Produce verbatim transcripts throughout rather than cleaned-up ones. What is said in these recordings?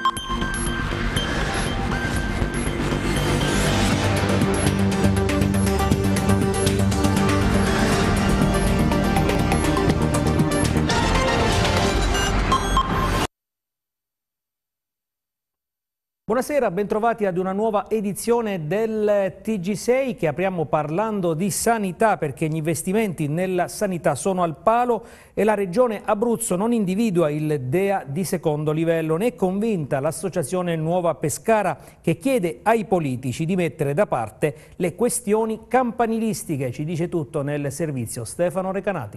Buonasera, bentrovati ad una nuova edizione del T G sei che apriamo parlando di sanità, perché gli investimenti nella sanità sono al palo e la Regione Abruzzo non individua il D E A di secondo livello. Ne è convinta l'associazione Nuova Pescara, che chiede ai politici di mettere da parte le questioni campanilistiche. Ci dice tutto nel servizio Stefano Recanati.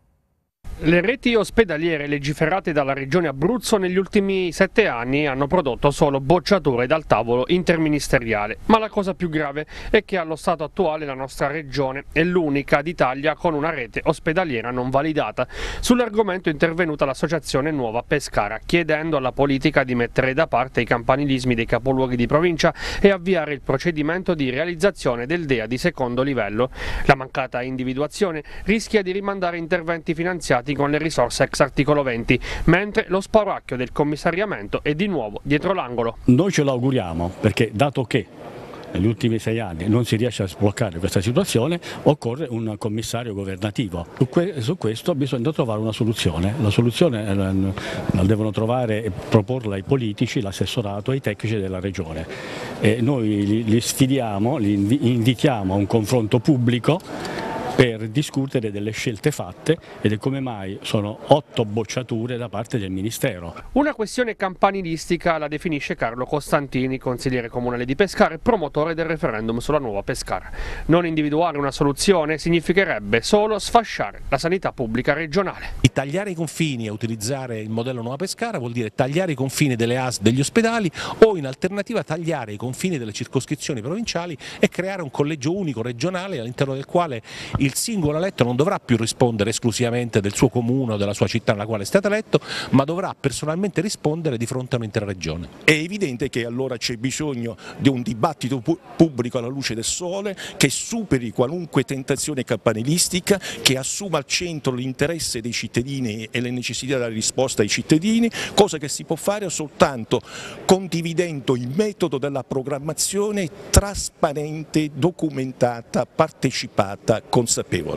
Le reti ospedaliere legiferate dalla Regione Abruzzo negli ultimi sette anni hanno prodotto solo bocciature dal tavolo interministeriale, ma la cosa più grave è che allo stato attuale la nostra regione è l'unica d'Italia con una rete ospedaliera non validata. Sull'argomento è intervenuta l'associazione Nuova Pescara, chiedendo alla politica di mettere da parte i campanilismi dei capoluoghi di provincia e avviare il procedimento di realizzazione del D E A di secondo livello. La mancata individuazione rischia di rimandare interventi finanziati con le risorse ex articolo venti, mentre lo spauracchio del commissariamento è di nuovo dietro l'angolo. Noi ce lo auguriamo, perché dato che negli ultimi sei anni non si riesce a sbloccare questa situazione, occorre un commissario governativo. Su, que su questo bisogna trovare una soluzione. La soluzione la devono trovare e proporla ai politici, l'assessorato e ai tecnici della Regione. E noi li, li sfidiamo, li invitiamo a un confronto pubblico per discutere delle scelte fatte e di come mai sono otto bocciature da parte del Ministero. Una questione campanilistica la definisce Carlo Costantini, consigliere comunale di Pescara e promotore del referendum sulla Nuova Pescara. Non individuare una soluzione significherebbe solo sfasciare la sanità pubblica regionale. E tagliare i confini e utilizzare il modello Nuova Pescara vuol dire tagliare i confini delle A S degli ospedali o in alternativa tagliare i confini delle circoscrizioni provinciali e creare un collegio unico regionale all'interno del quale il singolo eletto non dovrà più rispondere esclusivamente del suo comune o della sua città nella quale è stato eletto, ma dovrà personalmente rispondere di fronte a un'intera regione. È evidente che allora c'è bisogno di un dibattito pu pubblico alla luce del sole, che superi qualunque tentazione campanilistica, che assuma al centro l'interesse dei cittadini e le necessità della risposta ai cittadini, cosa che si può fare soltanto condividendo il metodo della programmazione trasparente, documentata, partecipata, consapevole.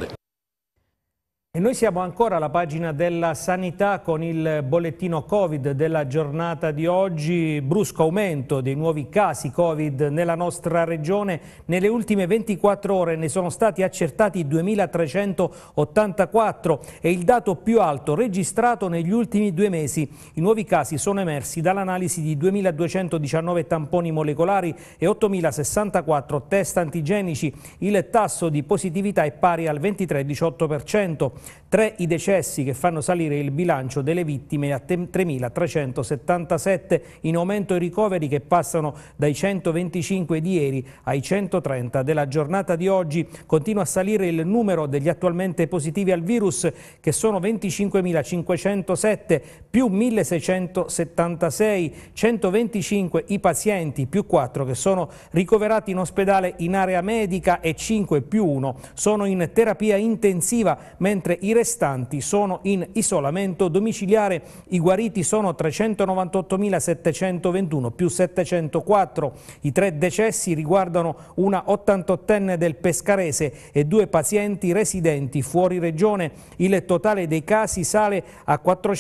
E noi siamo ancora alla pagina della sanità con il bollettino Covid della giornata di oggi. Brusco aumento dei nuovi casi Covid nella nostra regione. Nelle ultime ventiquattro ore ne sono stati accertati duemilatrecentottantaquattro, è il dato più alto registrato negli ultimi due mesi. I nuovi casi sono emersi dall'analisi di duemiladuecentodiciannove tamponi molecolari e ottomilasessantaquattro test antigenici. Il tasso di positività è pari al ventitré virgola diciotto per cento. Tre i decessi che fanno salire il bilancio delle vittime a tremilatrecentosettantasette, in aumento i ricoveri che passano dai centoventicinque di ieri ai centotrenta della giornata di oggi. Continua a salire il numero degli attualmente positivi al virus, che sono venticinquemilacinquecentosette più milleseicentosettantasei, centoventicinque i pazienti più quattro che sono ricoverati in ospedale in area medica e cinque più uno sono in terapia intensiva, mentre i restanti sono in isolamento domiciliare. I guariti sono trecentonovantottomilasettecentoventuno più settecentoquattro. I tre decessi riguardano una ottantottenne del Pescarese e due pazienti residenti fuori regione. Il totale dei casi sale a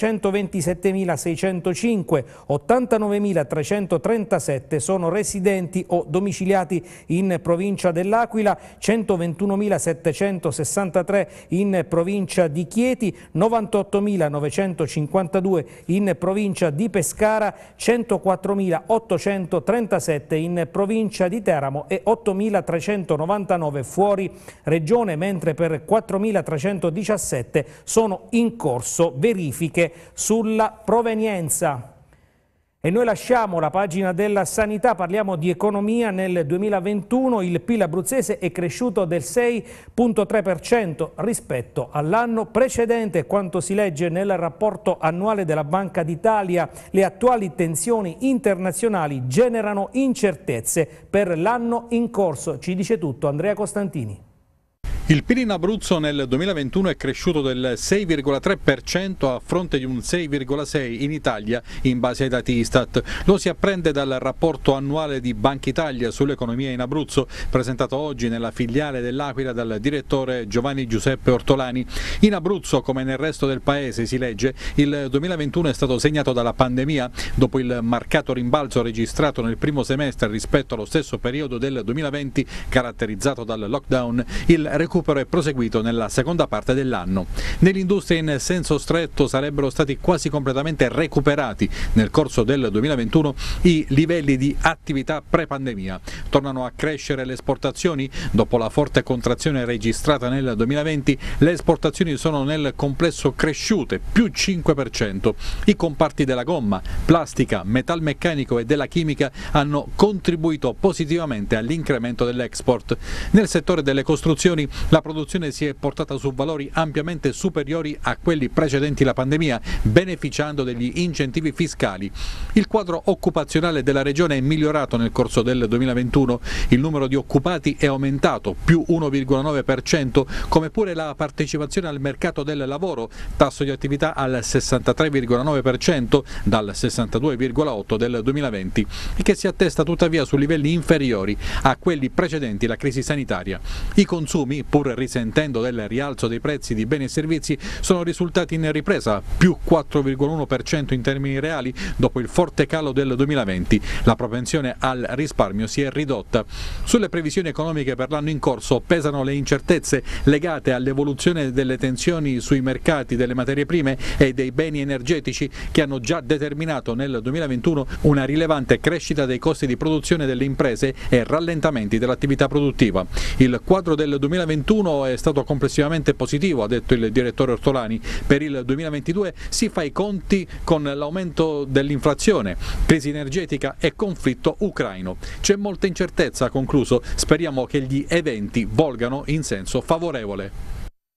quattrocentoventisettemilaseicentocinque, ottantanovemilatrecentotrentasette sono residenti o domiciliati in provincia dell'Aquila, centoventunomilasettecentosessantatré in provincia di Chieti, novantottomilanovecentocinquantadue in provincia di Pescara, centoquattromilaottocentotrentasette in provincia di Teramo e ottomilatrecentonovantanove fuori regione, mentre per quattromilatrecentodiciassette sono in corso verifiche sulla provenienza. E noi lasciamo la pagina della sanità, parliamo di economia. Nel duemilaventuno il P I L abruzzese è cresciuto del sei virgola tre per cento rispetto all'anno precedente, quanto si legge nel rapporto annuale della Banca d'Italia. Le attuali tensioni internazionali generano incertezze per l'anno in corso. Ci dice tutto Andrea Costantini. Il P I L in Abruzzo nel duemilaventuno è cresciuto del sei virgola tre per cento a fronte di un sei virgola sei per cento in Italia in base ai dati Istat. Lo si apprende dal rapporto annuale di Banca Italia sull'economia in Abruzzo, presentato oggi nella filiale dell'Aquila dal direttore Giovanni Giuseppe Ortolani. In Abruzzo, come nel resto del paese, si legge, il duemilaventuno è stato segnato dalla pandemia. Dopo il marcato rimbalzo registrato nel primo semestre rispetto allo stesso periodo del duemilaventi, caratterizzato dal lockdown, il recupero è proseguito nella seconda parte dell'anno. Nell'industria in senso stretto sarebbero stati quasi completamente recuperati nel corso del duemilaventuno i livelli di attività pre-pandemia. Tornano a crescere le esportazioni. Dopo la forte contrazione registrata nel duemilaventi, le esportazioni sono nel complesso cresciute, più cinque per cento. I comparti della gomma, plastica, metalmeccanico e della chimica hanno contribuito positivamente all'incremento dell'export. Nel settore delle costruzioni la produzione si è portata su valori ampiamente superiori a quelli precedenti la pandemia, beneficiando degli incentivi fiscali. Il quadro occupazionale della regione è migliorato nel corso del duemilaventuno, il numero di occupati è aumentato, più uno virgola nove per cento, come pure la partecipazione al mercato del lavoro, tasso di attività al sessantatré virgola nove per cento dal sessantadue virgola otto per cento del duemilaventi, e che si attesta tuttavia su livelli inferiori a quelli precedenti la crisi sanitaria. I consumi, pur risentendo del rialzo dei prezzi di beni e servizi, sono risultati in ripresa, più quattro virgola uno per cento in termini reali dopo il forte calo del duemilaventi. La propensione al risparmio si è ridotta. Sulle previsioni economiche per l'anno in corso pesano le incertezze legate all'evoluzione delle tensioni sui mercati delle materie prime e dei beni energetici, che hanno già determinato nel duemilaventuno una rilevante crescita dei costi di produzione delle imprese e rallentamenti dell'attività produttiva. Il quadro del duemilaventuno è stato complessivamente positivo, ha detto il direttore Ortolani. Per il duemilaventidue si fa i conti con l'aumento dell'inflazione, crisi energetica e conflitto ucraino. C'è molta incertezza, ha concluso. Speriamo che gli eventi volgano in senso favorevole.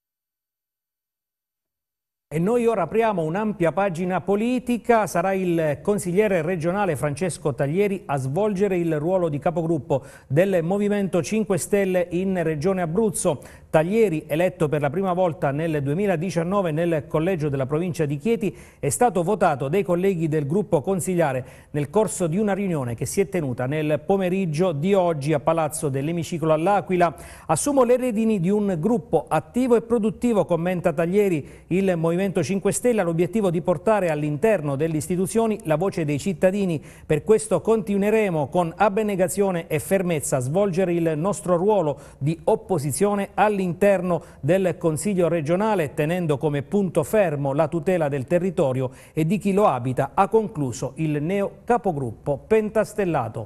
E noi ora apriamo un'ampia pagina politica. Sarà il consigliere regionale Francesco Taglieri a svolgere il ruolo di capogruppo del Movimento cinque Stelle in Regione Abruzzo. Taglieri, eletto per la prima volta nel duemiladiciannove nel collegio della provincia di Chieti, è stato votato dai colleghi del gruppo consigliare nel corso di una riunione che si è tenuta nel pomeriggio di oggi a Palazzo dell'Emiciclo all'Aquila. Assumo le redini di un gruppo attivo e produttivo, commenta Taglieri. Il Movimento cinque Stelle ha l'obiettivo di portare all'interno delle istituzioni la voce dei cittadini. Per questo continueremo con abnegazione e fermezza a svolgere il nostro ruolo di opposizione all'interno all'interno del Consiglio regionale, tenendo come punto fermo la tutela del territorio e di chi lo abita, ha concluso il neo capogruppo pentastellato.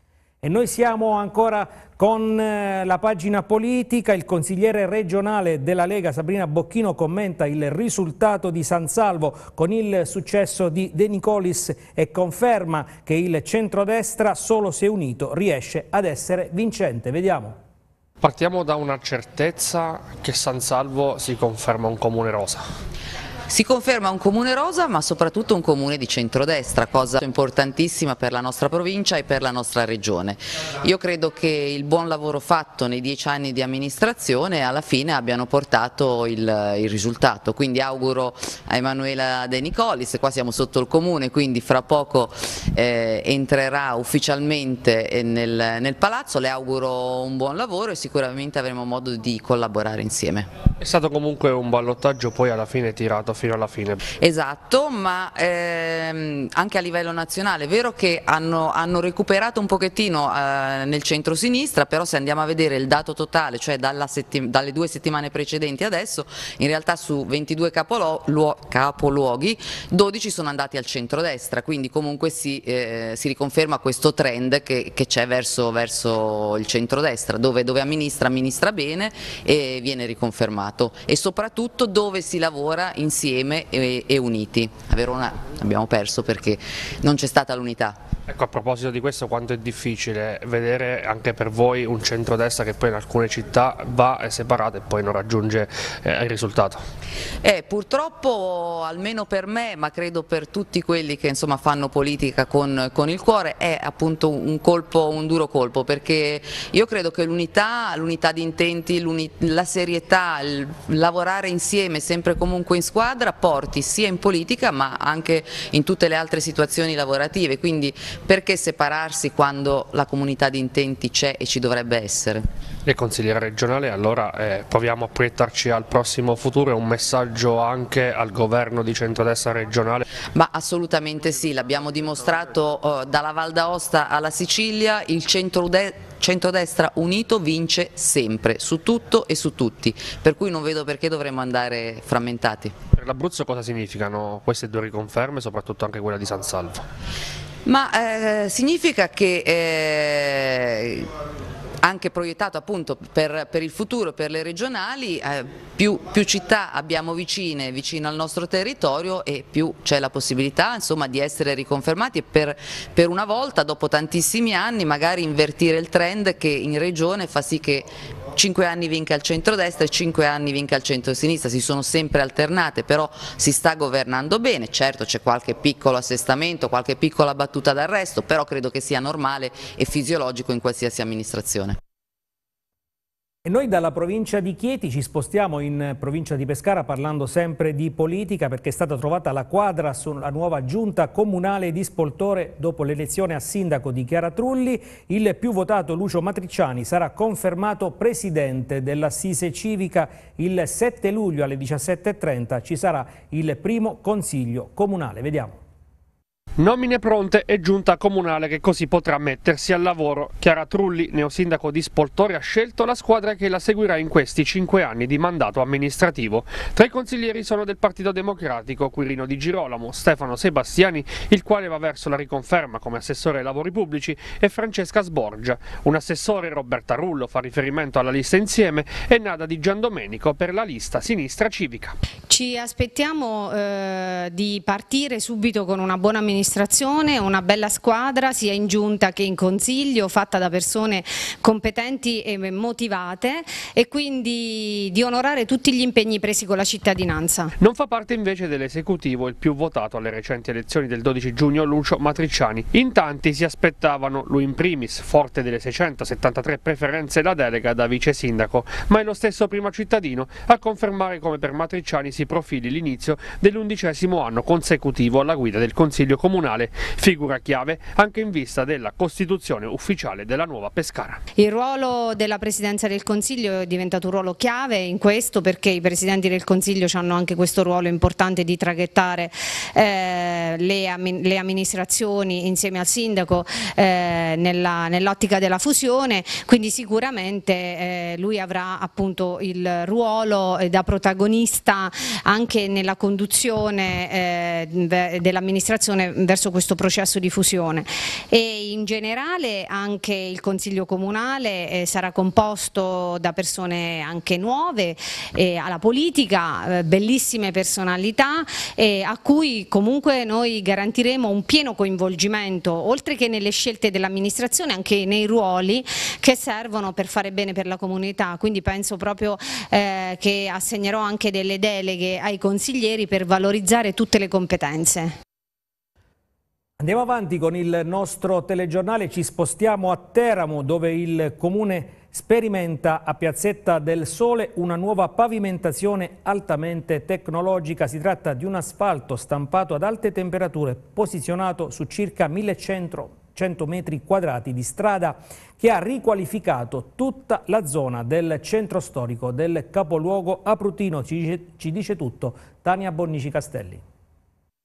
E noi siamo ancora con la pagina politica. Il consigliere regionale della Lega Sabrina Bocchino commenta il risultato di San Salvo con il successo di De Nicolis e conferma che il centrodestra, solo se unito, riesce ad essere vincente. Vediamo. Partiamo da una certezza che San Salvo si conferma un comune rosa. Si conferma un comune rosa, ma soprattutto un comune di centrodestra, cosa importantissima per la nostra provincia e per la nostra regione. Io credo che il buon lavoro fatto nei dieci anni di amministrazione alla fine abbiano portato il, il risultato, quindi auguro a Emanuela De Nicolis, qua siamo sotto il comune, quindi fra poco eh, entrerà ufficialmente nel, nel palazzo, le auguro un buon lavoro e sicuramente avremo modo di collaborare insieme. È stato comunque un ballottaggio poi alla fine tirato fino alla fine. Esatto, ma ehm, anche a livello nazionale è vero che hanno, hanno recuperato un pochettino eh, nel centro-sinistra, però se andiamo a vedere il dato totale, cioè dalla dalle due settimane precedenti adesso, in realtà su ventidue capoluoghi dodici sono andati al centrodestra, quindi comunque si, eh, si riconferma questo trend che c'è verso, verso il centrodestra, dove, dove amministra, amministra bene e viene riconfermato, e soprattutto dove si lavora insieme insieme e, e uniti. A Verona abbiamo perso perché non c'è stata l'unità. Ecco, a proposito di questo, quanto è difficile vedere anche per voi un centrodestra che poi in alcune città va separato e poi non raggiunge eh, il risultato? Eh, purtroppo, almeno per me, ma credo per tutti quelli che insomma fanno politica con, con il cuore, è appunto un colpo, un duro colpo, perché io credo che l'unità, l'unità di intenti, la serietà, il lavorare insieme sempre e comunque in squadra porti sia in politica ma anche in tutte le altre situazioni lavorative, quindi perché separarsi quando la comunità di intenti c'è e ci dovrebbe essere? E consigliere regionale, allora eh, proviamo a proiettarci al prossimo futuro e un messaggio anche al governo di centrodestra regionale? Ma assolutamente sì, l'abbiamo dimostrato uh, dalla Val d'Aosta alla Sicilia, il centrodestra unito vince sempre, su tutto e su tutti, per cui non vedo perché dovremmo andare frammentati. Per l'Abruzzo cosa significano queste due riconferme, soprattutto anche quella di San Salvo? Ma eh, significa che eh, anche proiettato appunto per, per il futuro, per le regionali, eh, più, più città abbiamo vicine, vicino al nostro territorio e più c'è la possibilità insomma di essere riconfermati e per, per una volta dopo tantissimi anni magari invertire il trend che in regione fa sì che cinque anni vinca il centrodestra e cinque anni vinca il centrosinistra, si sono sempre alternate, però si sta governando bene, certo c'è qualche piccolo assestamento, qualche piccola battuta d'arresto, però credo che sia normale e fisiologico in qualsiasi amministrazione. E noi dalla provincia di Chieti ci spostiamo in provincia di Pescara parlando sempre di politica perché è stata trovata la quadra sulla nuova giunta comunale di Spoltore dopo l'elezione a sindaco di Chiara Trulli. Il più votato Lucio Matricciani sarà confermato presidente dell'Assise Civica. Il sette luglio alle diciassette e trenta ci sarà il primo consiglio comunale. Vediamo. Nomine pronte e giunta comunale che così potrà mettersi al lavoro. Chiara Trulli, neosindaco di Spoltore, ha scelto la squadra che la seguirà in questi cinque anni di mandato amministrativo. Tra i consiglieri sono del Partito Democratico Quirino Di Girolamo, Stefano Sebastiani, il quale va verso la riconferma come assessore ai lavori pubblici, e Francesca Sborgia. Un assessore, Roberta Rullo, fa riferimento alla lista Insieme, e Nada Di Giandomenico per la lista Sinistra Civica. Ci aspettiamo eh, di partire subito con una buona amministrazione, una bella squadra sia in giunta che in consiglio, fatta da persone competenti e motivate, e quindi di onorare tutti gli impegni presi con la cittadinanza. Non fa parte invece dell'esecutivo il più votato alle recenti elezioni del dodici giugno, Lucio Matricciani. In tanti si aspettavano, lui in primis, forte delle seicentosettantatré preferenze, la delega da vice sindaco, ma è lo stesso primo cittadino a confermare come per Matricciani si profili l'inizio dell'undicesimo anno consecutivo alla guida del Consiglio Comunale, figura chiave anche in vista della costituzione ufficiale della nuova Pescara. Il ruolo della Presidenza del Consiglio è diventato un ruolo chiave in questo, perché i Presidenti del Consiglio hanno anche questo ruolo importante di traghettare eh, le, le amministrazioni insieme al Sindaco eh, nell'ottica della fusione, quindi sicuramente eh, lui avrà appunto il ruolo da protagonista anche nella conduzione eh, dell'amministrazione verso questo processo di fusione. E in generale anche il Consiglio Comunale eh, sarà composto da persone anche nuove eh, alla politica, eh, bellissime personalità eh, a cui comunque noi garantiremo un pieno coinvolgimento, oltre che nelle scelte dell'amministrazione, anche nei ruoli che servono per fare bene per la comunità. Quindi penso proprio eh, che assegnerò anche delle deleghe ai consiglieri per valorizzare tutte le competenze. Andiamo avanti con il nostro telegiornale, ci spostiamo a Teramo dove il comune sperimenta a Piazzetta del Sole una nuova pavimentazione altamente tecnologica. Si tratta di un asfalto stampato ad alte temperature posizionato su circa millecento metri quadrati di strada che ha riqualificato tutta la zona del centro storico del capoluogo abruzino. Ci dice, ci dice tutto Tania Bonnici Castelli.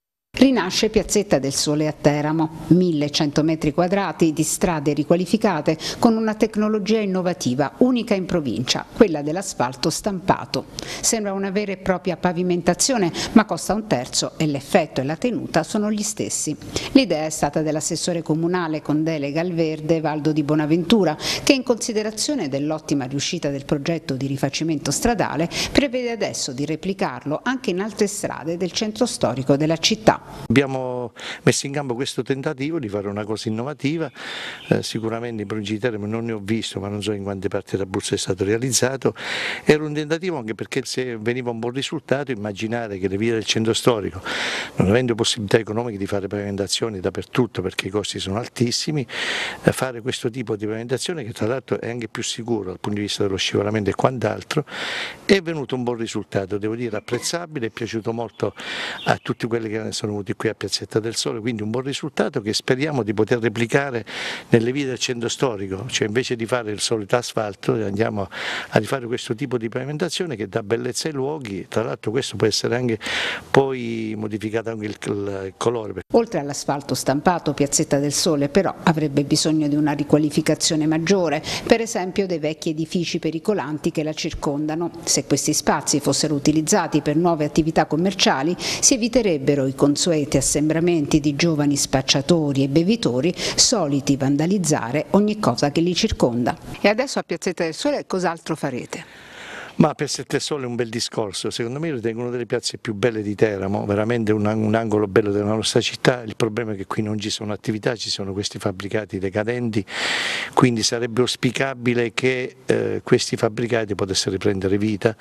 Rinasce Piazzetta del Sole a Teramo, millecento metri quadrati di strade riqualificate con una tecnologia innovativa unica in provincia, quella dell'asfalto stampato. Sembra una vera e propria pavimentazione, ma costa un terzo e l'effetto e la tenuta sono gli stessi. L'idea è stata dell'assessore comunale con delega al verde Valdo di Bonaventura, che in considerazione dell'ottima riuscita del progetto di rifacimento stradale prevede adesso di replicarlo anche in altre strade del centro storico della città. Abbiamo messo in campo questo tentativo di fare una cosa innovativa, eh, sicuramente in provincia di Teramo non ne ho visto, ma non so in quante parti d'Abruzzo è stato realizzato. Era un tentativo anche perché se veniva un buon risultato, immaginare che le vie del centro storico, non avendo possibilità economiche di fare pavimentazioni dappertutto perché i costi sono altissimi, eh, fare questo tipo di pavimentazione, che tra l'altro è anche più sicuro dal punto di vista dello scivolamento e quant'altro, è venuto un buon risultato, devo dire apprezzabile, è piaciuto molto a tutti quelli che sono venuti qui a Piazzetta del Sole, quindi un buon risultato che speriamo di poter replicare nelle vie del centro storico, cioè invece di fare il solito asfalto andiamo a rifare questo tipo di pavimentazione che dà bellezza ai luoghi. Tra l'altro questo può essere anche poi modificato anche il, il colore. Oltre all'asfalto stampato, Piazzetta del Sole però avrebbe bisogno di una riqualificazione maggiore, per esempio dei vecchi edifici pericolanti che la circondano. Se questi spazi fossero utilizzati per nuove attività commerciali si eviterebbero i consueti assembramenti di giovani spacciatori e bevitori soliti vandalizzare ogni cosa che li circonda. E adesso a Piazzetta del Sole cos'altro farete? Ma Piazzetta del Sole è un bel discorso, secondo me ritengo una delle piazze più belle di Teramo, veramente un, un angolo bello della nostra città. Il problema è che qui non ci sono attività, ci sono questi fabbricati decadenti, quindi sarebbe auspicabile che eh, questi fabbricati potessero riprendere vita,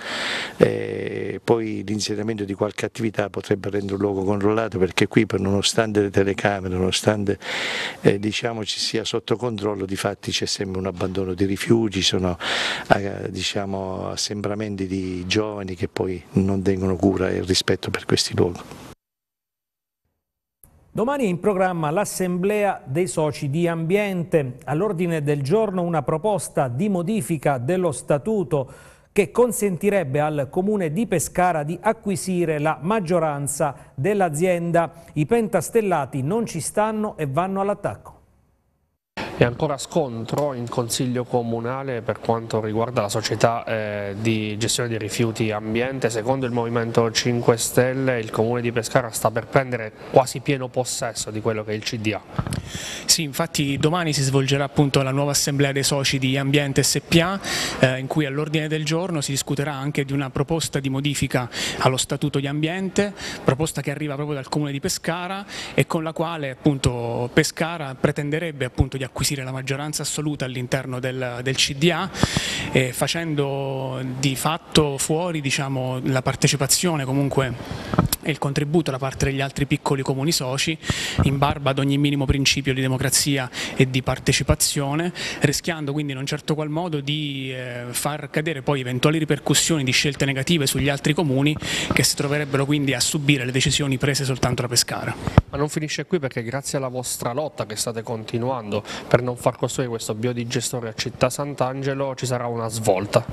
eh, poi l'insediamento di qualche attività potrebbe rendere un luogo controllato, perché qui per nonostante le telecamere, nonostante eh, diciamo ci sia sotto controllo, di fatti c'è sempre un abbandono di rifiuti, sono eh, diciamo assembramenti di giovani che poi non tengono cura e rispetto per questi luoghi. Domani è in programma l'Assemblea dei Soci di Ambiente. All'ordine del giorno una proposta di modifica dello Statuto che consentirebbe al Comune di Pescara di acquisire la maggioranza dell'azienda. I pentastellati non ci stanno e vanno all'attacco. E ancora scontro in Consiglio Comunale per quanto riguarda la società eh, di gestione dei rifiuti ambiente. Secondo il Movimento cinque Stelle il Comune di Pescara sta per prendere quasi pieno possesso di quello che è il C D A. Sì, infatti domani si svolgerà appunto la nuova Assemblea dei Soci di Ambiente S P A eh, in cui all'ordine del giorno si discuterà anche di una proposta di modifica allo Statuto di Ambiente, proposta che arriva proprio dal Comune di Pescara e con la quale appunto Pescara pretenderebbe appunto di acquisire la maggioranza assoluta all'interno del, del C D A, eh, facendo di fatto fuori diciamo, la partecipazione comunque e il contributo da parte degli altri piccoli comuni soci in barba ad ogni minimo principio di democrazia e di partecipazione, rischiando quindi in un certo qual modo di eh, far cadere poi eventuali ripercussioni di scelte negative sugli altri comuni che si troverebbero quindi a subire le decisioni prese soltanto da Pescara. Ma non finisce qui, perché grazie alla vostra lotta che state continuando per non far costruire questo biodigestore a Città Sant'Angelo ci sarà una svolta.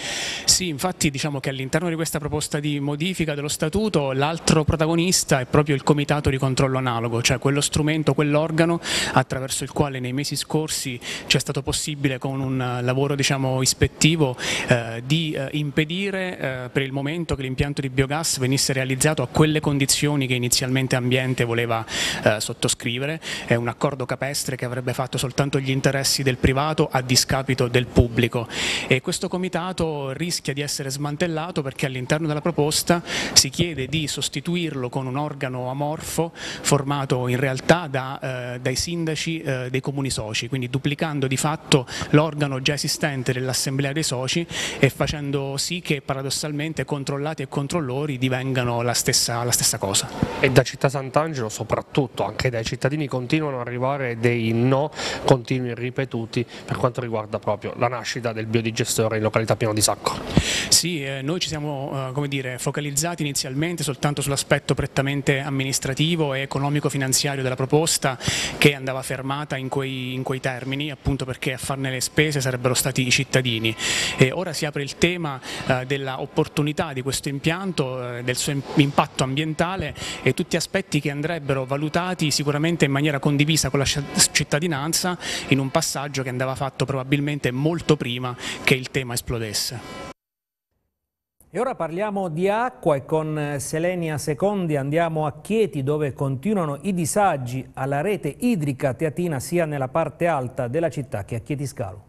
Sì, infatti diciamo che all'interno di questa proposta di modifica dello Statuto l'altro protagonista è proprio il Comitato di Controllo Analogo, cioè quello strumento, quell'organo attraverso il quale nei mesi scorsi ci è stato possibile con un lavoro diciamo ispettivo eh, di eh, impedire eh, per il momento che l'impianto di biogas venisse realizzato a quelle condizioni che inizialmente Ambiente voleva eh, sottoscrivere. È un accordo capestre che avrebbe fatto soltanto gli interessi del privato a discapito del pubblico, e questo comitato rischia di essere smantellato perché all'interno della proposta si chiede di sostituirlo con un organo amorfo formato in realtà da, eh, dai sindaci eh, dei comuni soci, quindi duplicando di fatto l'organo già esistente dell'Assemblea dei Soci e facendo sì che paradossalmente controllati e controllori divengano la stessa, la stessa cosa. E da Città Sant'Angelo soprattutto anche dai cittadini continuano ad arrivare dei no continui e ripetuti per quanto riguarda proprio la nascita del biodigestore in località Piano di Sacco. Sì, eh, noi ci siamo eh, come dire, focalizzati inizialmente soltanto sull'aspetto prettamente amministrativo e economico-finanziario della proposta, che andava fermata in quei, in quei termini, appunto perché a farne le spese sarebbero stati i cittadini. E ora si apre il tema eh, della opportunità di questo impianto, eh, del suo impatto ambientale e e tutti aspetti che andrebbero valutati sicuramente in maniera condivisa con la cittadinanza in un passaggio che andava fatto probabilmente molto prima che il tema esplodesse. E ora parliamo di acqua e con Selenia Secondi andiamo a Chieti, dove continuano i disagi alla rete idrica teatina sia nella parte alta della città che a Chieti Scalo.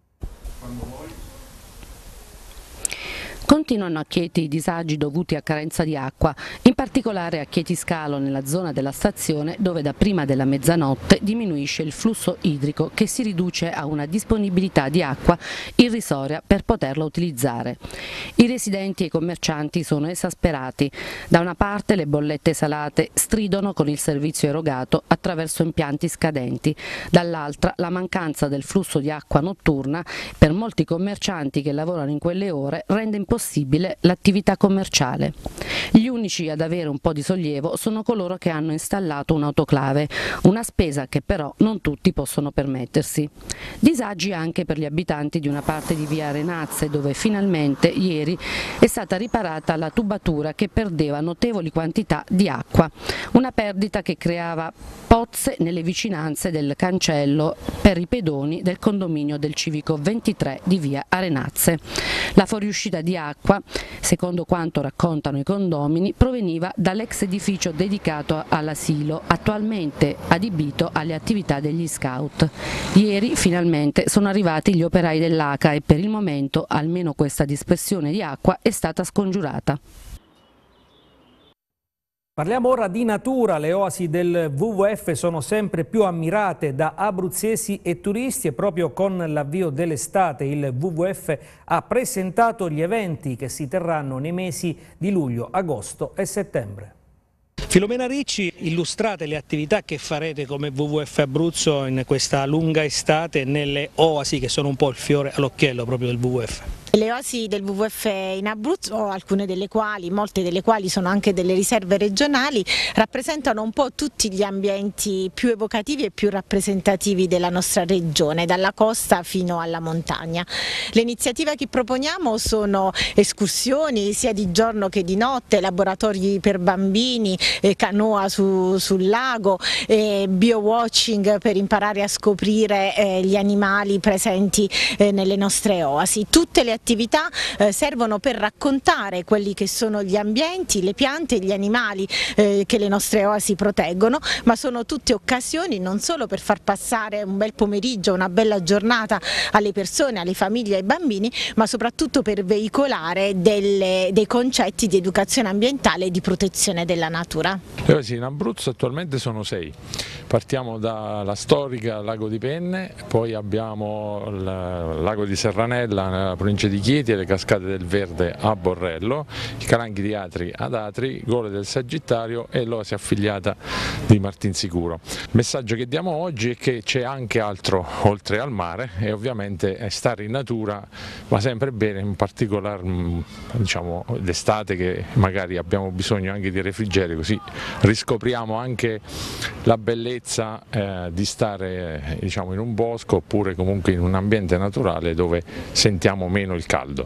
Continuano a Chieti i disagi dovuti a carenza di acqua, in particolare a Chieti Scalo nella zona della stazione dove da prima della mezzanotte diminuisce il flusso idrico che si riduce a una disponibilità di acqua irrisoria per poterla utilizzare. I residenti e i commercianti sono esasperati. Da una parte le bollette salate stridono con il servizio erogato attraverso impianti scadenti, dall'altra la mancanza del flusso di acqua notturna per molti commercianti che lavorano in quelle ore rende impossibile l'attività commerciale. Gli unici ad avere un po' di sollievo sono coloro che hanno installato un'autoclave, una spesa che però non tutti possono permettersi. Disagi anche per gli abitanti di una parte di via Arenazze, dove finalmente ieri è stata riparata la tubatura che perdeva notevoli quantità di acqua, una perdita che creava pozze nelle vicinanze del cancello per i pedoni del condominio del civico ventitré di via Arenazze. La fuoriuscita di acqua, secondo quanto raccontano i condomini, proveniva dall'ex edificio dedicato all'asilo, attualmente adibito alle attività degli scout. Ieri finalmente sono arrivati gli operai dell'A C A e per il momento almeno questa dispersione di acqua è stata scongiurata. Parliamo ora di natura. Le oasi del W W F sono sempre più ammirate da abruzzesi e turisti e proprio con l'avvio dell'estate il W W F ha presentato gli eventi che si terranno nei mesi di luglio, agosto e settembre. Filomena Ricci, illustrate le attività che farete come W W F Abruzzo in questa lunga estate nelle oasi che sono un po' il fiore all'occhiello proprio del W W F. Le oasi del W W F in Abruzzo, alcune delle quali, molte delle quali sono anche delle riserve regionali, rappresentano un po' tutti gli ambienti più evocativi e più rappresentativi della nostra regione, dalla costa fino alla montagna. Le iniziative che proponiamo sono escursioni sia di giorno che di notte, laboratori per bambini, eh, canoa su, sul lago, eh, bio-watching per imparare a scoprire eh, gli animali presenti eh, nelle nostre oasi. Tutte le attività eh, servono per raccontare quelli che sono gli ambienti, le piante e gli animali eh, che le nostre oasi proteggono, ma sono tutte occasioni non solo per far passare un bel pomeriggio, una bella giornata alle persone, alle famiglie e ai bambini, ma soprattutto per veicolare delle, dei concetti di educazione ambientale e di protezione della natura. Le oasi in Abruzzo attualmente sono sei. Partiamo dalla storica Lago di Penne, poi abbiamo il Lago di Serranella nella provincia di Chieti e le Cascate del Verde a Borrello, i Calanchi di Atri ad Atri, Gole del Sagittario e l'oasi affiliata di Martinsicuro. Il messaggio che diamo oggi è che c'è anche altro oltre al mare e ovviamente stare in natura va sempre bene, in particolare diciamo, d'estate che magari abbiamo bisogno anche di refrigerio, così riscopriamo anche la bellezza eh, di stare diciamo, in un bosco oppure comunque in un ambiente naturale dove sentiamo meno il caldo.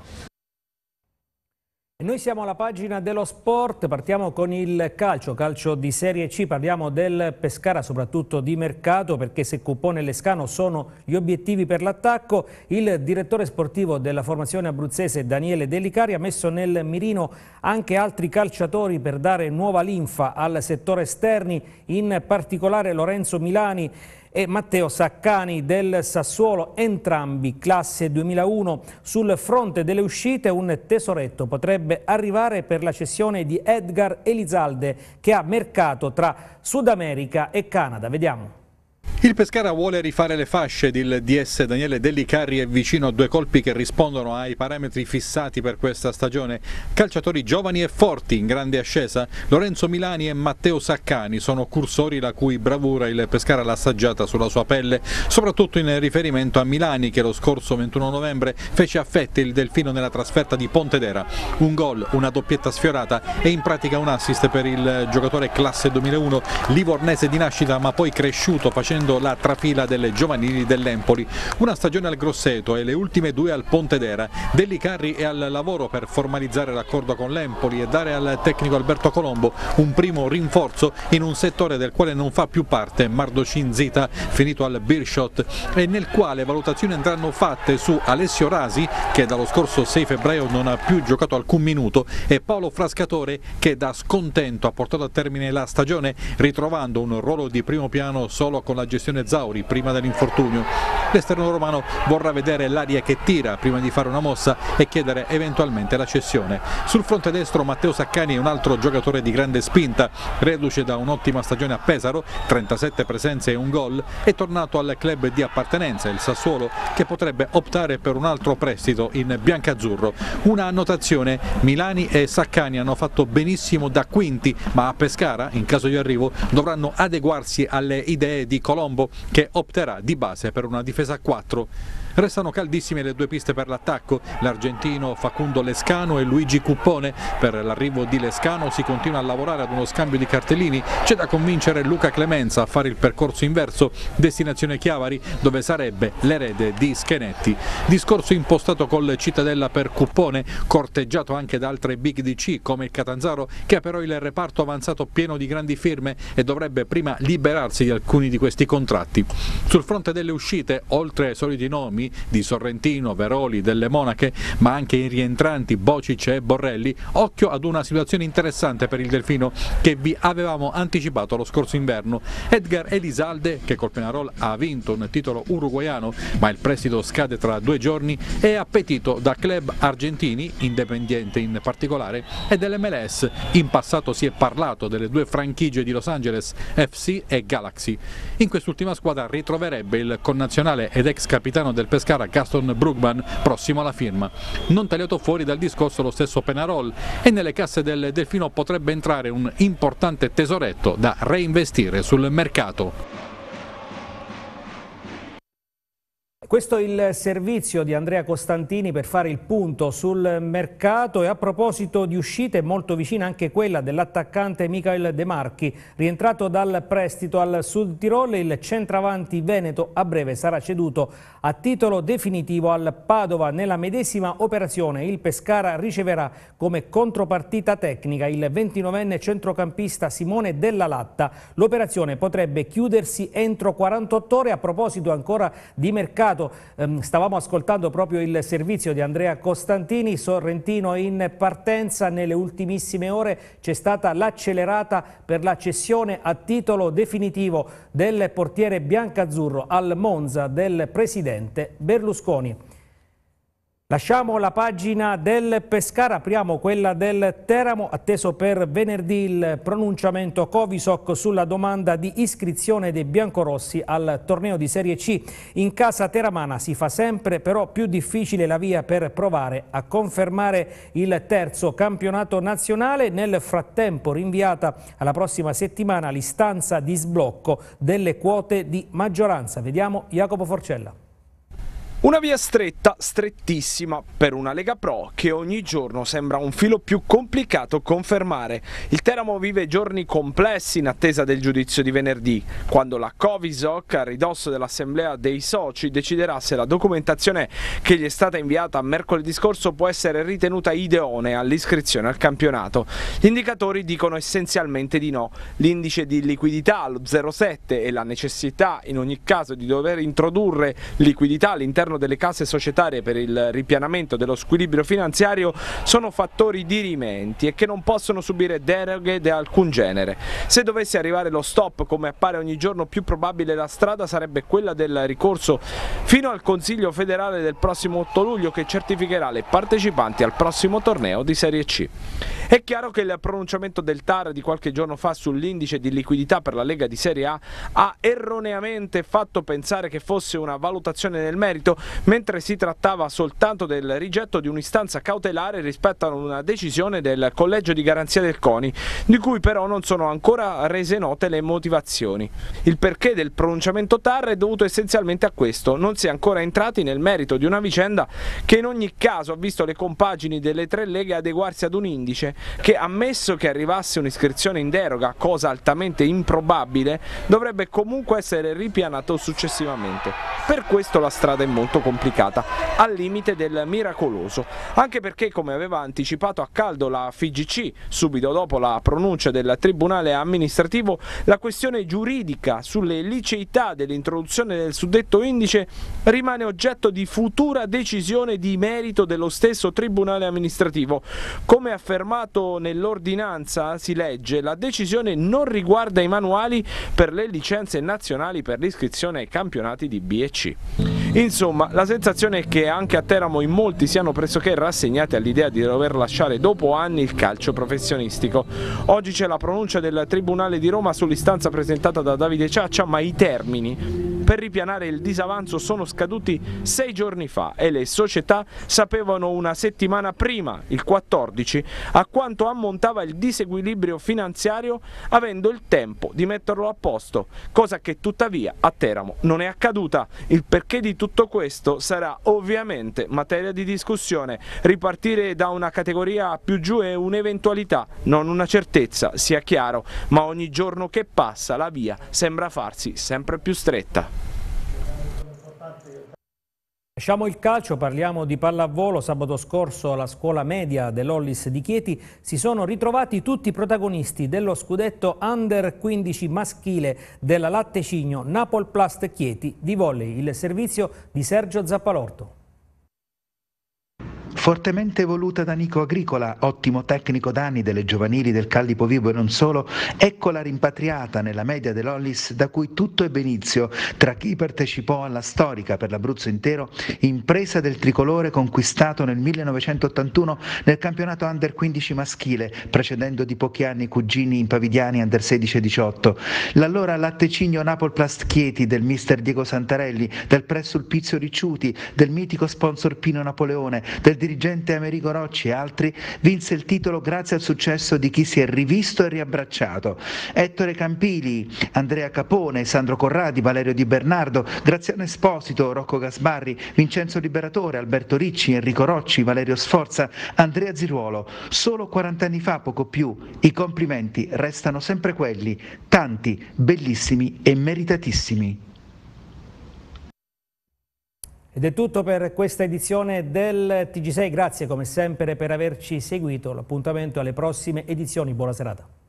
E noi siamo alla pagina dello sport, partiamo con il calcio, calcio di Serie C, parliamo del Pescara soprattutto di mercato perché se Cupone e Lescano sono gli obiettivi per l'attacco, il direttore sportivo della formazione abruzzese Daniele Dellicari ha messo nel mirino anche altri calciatori per dare nuova linfa al settore esterni, in particolare Lorenzo Milani e Matteo Saccani del Sassuolo, entrambi classe duemilauno. Sul fronte delle uscite un tesoretto potrebbe arrivare per la cessione di Edgar Elizalde che ha mercato tra Sud America e Canada. Vediamo. Il Pescara vuole rifare le fasce ed il D S Daniele Dellicari è vicino a due colpi che rispondono ai parametri fissati per questa stagione. Calciatori giovani e forti in grande ascesa, Lorenzo Milani e Matteo Saccani sono cursori la cui bravura il Pescara l'ha assaggiata sulla sua pelle, soprattutto in riferimento a Milani che lo scorso ventuno novembre fece a fette il Delfino nella trasferta di Pontedera. Un gol, una doppietta sfiorata e in pratica un assist per il giocatore classe duemilauno, livornese di nascita ma poi cresciuto facendo sconfitto la trafila delle giovanili dell'Empoli. Una stagione al Grosseto e le ultime due al Pontedera. Deli Carri è al lavoro per formalizzare l'accordo con l'Empoli e dare al tecnico Alberto Colombo un primo rinforzo in un settore del quale non fa più parte Mardocin Zita, finito al Beerschot, e nel quale valutazioni andranno fatte su Alessio Rasi, che dallo scorso sei febbraio non ha più giocato alcun minuto, e Paolo Frascatore, che da scontento ha portato a termine la stagione ritrovando un ruolo di primo piano solo con la gestione Zauri prima dell'infortunio. L'esterno romano vorrà vedere l'aria che tira prima di fare una mossa e chiedere eventualmente la cessione. Sul fronte destro Matteo Saccani è un altro giocatore di grande spinta, reduce da un'ottima stagione a Pesaro, trentasette presenze e un gol, è tornato al club di appartenenza, il Sassuolo, che potrebbe optare per un altro prestito in biancazzurro. Una annotazione: Milani e Saccani hanno fatto benissimo da quinti, ma a Pescara, in caso di arrivo, dovranno adeguarsi alle idee di Colombo, che opterà di base per una difesa a quattro. Restano caldissime le due piste per l'attacco, l'argentino Facundo Lescano e Luigi Cuppone. Per l'arrivo di Lescano si continua a lavorare ad uno scambio di cartellini, c'è da convincere Luca Clemenza a fare il percorso inverso, destinazione Chiavari, dove sarebbe l'erede di Schenetti. Discorso impostato col Cittadella per Cuppone, corteggiato anche da altre big D C come il Catanzaro, che ha però il reparto avanzato pieno di grandi firme e dovrebbe prima liberarsi di alcuni di questi contratti. Sul fronte delle uscite, oltre ai soliti nomi di Sorrentino, Veroli, Delle Monache, ma anche i rientranti Bocic e Borrelli, occhio ad una situazione interessante per il Delfino che vi avevamo anticipato lo scorso inverno. Edgar Elizalde, che col Penarol ha vinto un titolo uruguaiano, ma il prestito scade tra due giorni, è appetito da club argentini, Independiente in particolare, e dell'M L S. In passato si è parlato delle due franchigie di Los Angeles, F C e Galaxy. In quest'ultima squadra ritroverebbe il connazionale ed ex capitano del Pescara Gaston Brugman, prossimo alla firma. Non tagliato fuori dal discorso lo stesso Penarol, e nelle casse del Delfino potrebbe entrare un importante tesoretto da reinvestire sul mercato. Questo è il servizio di Andrea Costantini per fare il punto sul mercato. E a proposito di uscite, molto vicina anche quella dell'attaccante Michael De Marchi, rientrato dal prestito al Sud Tirol. Il centravanti veneto a breve sarà ceduto a titolo definitivo al Padova. Nella medesima operazione il Pescara riceverà come contropartita tecnica il ventinovenne centrocampista Simone Della Latta. L'operazione potrebbe chiudersi entro quarantotto ore. A proposito ancora di mercato, stavamo ascoltando proprio il servizio di Andrea Costantini. Sorrentino in partenza, nelle ultimissime ore c'è stata l'accelerata per la cessione a titolo definitivo del portiere biancazzurro al Monza del presidente Berlusconi. Lasciamo la pagina del Pescara, apriamo quella del Teramo, atteso per venerdì il pronunciamento Covisoc sulla domanda di iscrizione dei biancorossi al torneo di Serie C. In casa teramana si fa sempre però più difficile la via per provare a confermare il terzo campionato nazionale. Nel frattempo rinviata alla prossima settimana l'istanza di sblocco delle quote di maggioranza. Vediamo Jacopo Forcella. Una via stretta, strettissima, per una Lega Pro che ogni giorno sembra un filo più complicato confermare. Il Teramo vive giorni complessi in attesa del giudizio di venerdì, quando la Covisoc, a ridosso dell'assemblea dei soci, deciderà se la documentazione che gli è stata inviata mercoledì scorso può essere ritenuta idonea all'iscrizione al campionato. Gli indicatori dicono essenzialmente di no. L'indice di liquidità allo zero virgola sette e la necessità in ogni caso di dover introdurre liquidità all'interno delle casse societarie per il ripianamento dello squilibrio finanziario sono fattori dirimenti e che non possono subire deroghe di alcun genere. Se dovesse arrivare lo stop, come appare ogni giorno più probabile, la strada sarebbe quella del ricorso fino al Consiglio federale del prossimo otto luglio, che certificherà le partecipanti al prossimo torneo di Serie C. È chiaro che il pronunciamento del T A R di qualche giorno fa sull'indice di liquidità per la Lega di Serie A ha erroneamente fatto pensare che fosse una valutazione nel merito, mentre si trattava soltanto del rigetto di un'istanza cautelare rispetto a una decisione del collegio di garanzia del CONI, di cui però non sono ancora rese note le motivazioni. Il perché del pronunciamento T A R è dovuto essenzialmente a questo: non si è ancora entrati nel merito di una vicenda che in ogni caso ha visto le compagini delle tre leghe adeguarsi ad un indice che, ammesso che arrivasse un'iscrizione in deroga, cosa altamente improbabile, dovrebbe comunque essere ripianato successivamente. Per questo la strada è molto complicata, al limite del miracoloso, anche perché, come aveva anticipato a caldo la F I G C subito dopo la pronuncia del Tribunale amministrativo, la questione giuridica sulle liceità dell'introduzione del suddetto indice rimane oggetto di futura decisione di merito dello stesso Tribunale amministrativo. Come affermato nell'ordinanza, si legge: la decisione non riguarda i manuali per le licenze nazionali per l'iscrizione ai campionati di B e C. Insomma, la sensazione è che anche a Teramo in molti siano pressoché rassegnati all'idea di dover lasciare dopo anni il calcio professionistico. Oggi c'è la pronuncia del Tribunale di Roma sull'istanza presentata da Davide Ciaccia, ma i termini per ripianare il disavanzo sono scaduti sei giorni fa e le società sapevano una settimana prima, il quattordici, a quanto ammontava il disequilibrio finanziario, avendo il tempo di metterlo a posto, cosa che tuttavia a Teramo non è accaduta. Il perché di tutto questo sarà ovviamente materia di discussione. Ripartire da una categoria più giù è un'eventualità, non una certezza, sia chiaro, ma ogni giorno che passa la via sembra farsi sempre più stretta. Lasciamo il calcio, parliamo di pallavolo. Sabato scorso alla scuola media dell'Ollis di Chieti si sono ritrovati tutti i protagonisti dello scudetto under quindici maschile della Lattecigno Napolplast Chieti di volley, il servizio di Sergio Zappalorto. Fortemente voluta da Nico Agricola, ottimo tecnico d'anni delle giovanili del Callipo Vivo e non solo, ecco la rimpatriata nella media dell'Ollis da cui tutto ebbe inizio tra chi partecipò alla storica per l'Abruzzo intero impresa del tricolore conquistato nel millenovecentottantuno nel campionato under quindici maschile, precedendo di pochi anni i cugini impavidiani under sedici e diciotto. L'allora Lattecigno Napolplast Chieti del mister Diego Santarelli, del press Sulpizio Ricciuti, del mitico sponsor Pino Napoleone, del dirigente Amerigo Rocci e altri, vinse il titolo grazie al successo di chi si è rivisto e riabbracciato. Ettore Campili, Andrea Capone, Sandro Corradi, Valerio Di Bernardo, Graziano Esposito, Rocco Gasbarri, Vincenzo Liberatore, Alberto Ricci, Enrico Rocci, Valerio Sforza, Andrea Ziruolo. Solo quaranta anni fa, poco più, i complimenti restano sempre quelli, tanti, bellissimi e meritatissimi. Ed è tutto per questa edizione del T G sei, grazie come sempre per averci seguito, l'appuntamento alle prossime edizioni, buona serata.